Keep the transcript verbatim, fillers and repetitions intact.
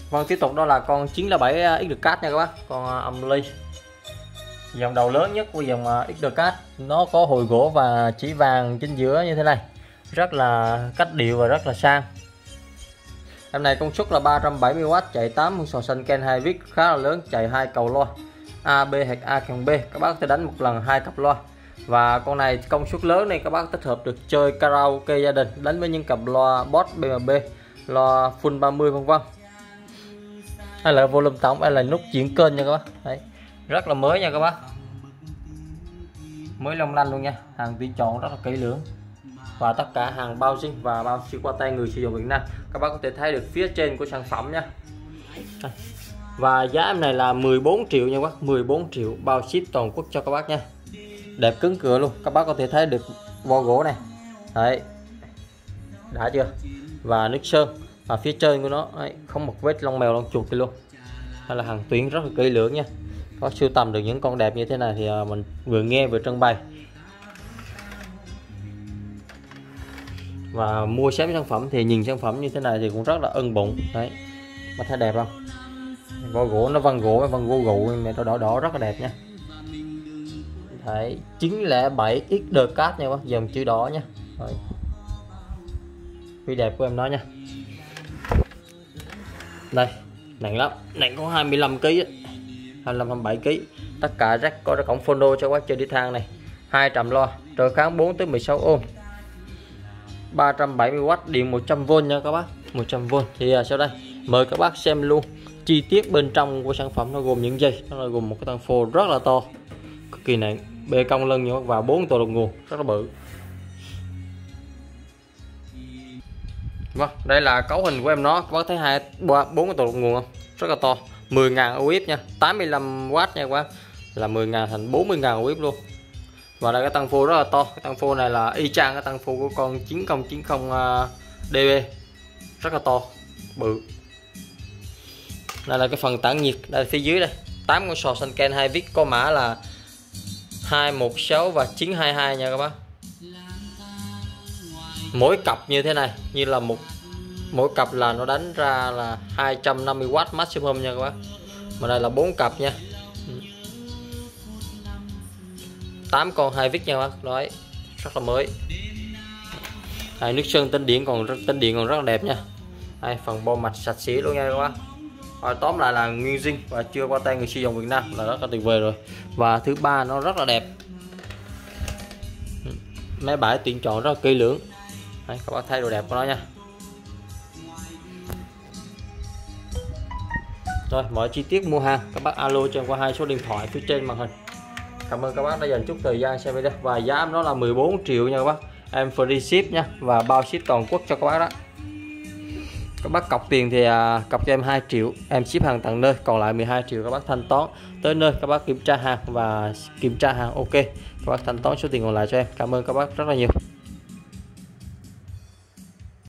Vâng, tiếp tục đó là con chín là bảy X-Card nha các bác, con âm ly. Dòng đầu lớn nhất của dòng X-Card, nó có hồi gỗ và chỉ vàng chính giữa như thế này, rất là cách điệu và rất là sang. Em này công suất là ba trăm bảy mươi oát, chạy tám sò xanh Ken hai vít khá là lớn, chạy hai cầu loa A B hoặc A cộng B, các bác có thể đánh một lần hai cặp loa. Và con này công suất lớn này các bác tích hợp được chơi karaoke gia đình, đánh với những cặp loa Boss B M B, loa full ba mươi vân vân, hay là volume tổng, hay là nút chuyển kênh nha các bác. Đấy, rất là mới nha các bác, mới long lanh luôn nha, hàng tuyển chọn rất là kỹ lưỡng và tất cả hàng bao zin và bao ship qua tay người sử dụng Việt Nam. Các bác có thể thấy được phía trên của sản phẩm nha. Và giá em này là mười bốn triệu nha các bác, mười bốn triệu bao ship toàn quốc cho các bác nha. Đẹp cứng cửa luôn, các bác có thể thấy được vo gỗ này. Đấy, đã chưa? Và nước sơn và phía trên của nó đấy, không một vết lông mèo lông chuột đi luôn, hay là hàng tuyển rất là kỹ lưỡng nha. Có sưu tầm được những con đẹp như thế này thì mình vừa nghe vừa trưng bày. Và mua sắm sản phẩm thì nhìn sản phẩm như thế này thì cũng rất là ưng bụng. Đấy, mà thấy đẹp không? Vỏ gỗ nó vân gỗ, vân gỗ gụ này đỏ đỏ đỏ rất là đẹp nha. Đấy, chín không bảy X-Card nha bác, dòng chữ đỏ nha. Đấy, đẹp của em nói nha. Đây, nặng lắm, nặng có hai mươi lăm ki lô gam, hai mươi lăm hai mươi bảy ki lô gam. Tất cả rắc có cổng phono cho bác chơi đi thang này, hai trăm loa, trở kháng bốn tới mười sáu ohm, ba trăm bảy mươi oát, điện một trăm vôn nha các bác, một trăm vôn. Thì à, sau đây mời các bác xem luôn chi tiết bên trong của sản phẩm. Nó gồm những dây, nó là gồm một cái tăng phô rất là to, cực kỳ nặng, bê cong lưng nha, và bốn tổ đồng nguồn rất là bự. Vâng, đây là cấu hình của em nó, các bác thấy hai bốn cái tổ đồng nguồn không, rất là to, mười ngàn ô ép nha, tám mươi lăm oát nha các bác, là mười ngàn thành bốn mươi ngàn ô ép luôn. Và đây cái tăng phô rất là to, cái tăng phô này là y chang cái tăng phô của con chín không chín không D B, rất là to, bự. Đây là cái phần tản nhiệt, đây là phía dưới đây, tám con sò xanh Ken hai vít có mã là hai một sáu và chín hai hai nha các bác. Mỗi cặp như thế này như là một mỗi cặp là nó đánh ra là hai trăm năm mươi oát maximum nha các bác. Mà đây là bốn cặp nha, tám con hai vít nha các bác. Đấy, rất là mới. Đây, nước sơn tinh điện còn tinh điện còn rất là đẹp nha. Đây, phần bo mạch sạch sẽ luôn nha các bác. Rồi, tóm lại là nguyên zin và chưa qua tay người sử dụng Việt Nam là rất là tuyệt vời rồi. Và thứ ba, nó rất là đẹp, máy bãi tuyển chọn rất là kỹ lưỡng. Đấy, các bác thấy đồ đẹp của nó nha. Rồi, mọi chi tiết mua hàng các bác alo cho em qua hai số điện thoại phía trên màn hình. Cảm ơn các bác đã dành chút thời gian xem video. Và giá nó là mười bốn triệu nha các bác, em free ship nha, và bao ship toàn quốc cho các bác đó. Các bác cọc tiền thì à, cọc cho em hai triệu, em ship hàng tận nơi, còn lại mười hai triệu các bác thanh toán tới nơi, các bác kiểm tra hàng và kiểm tra hàng ok, các bác thanh toán số tiền còn lại cho em. Cảm ơn các bác rất là nhiều.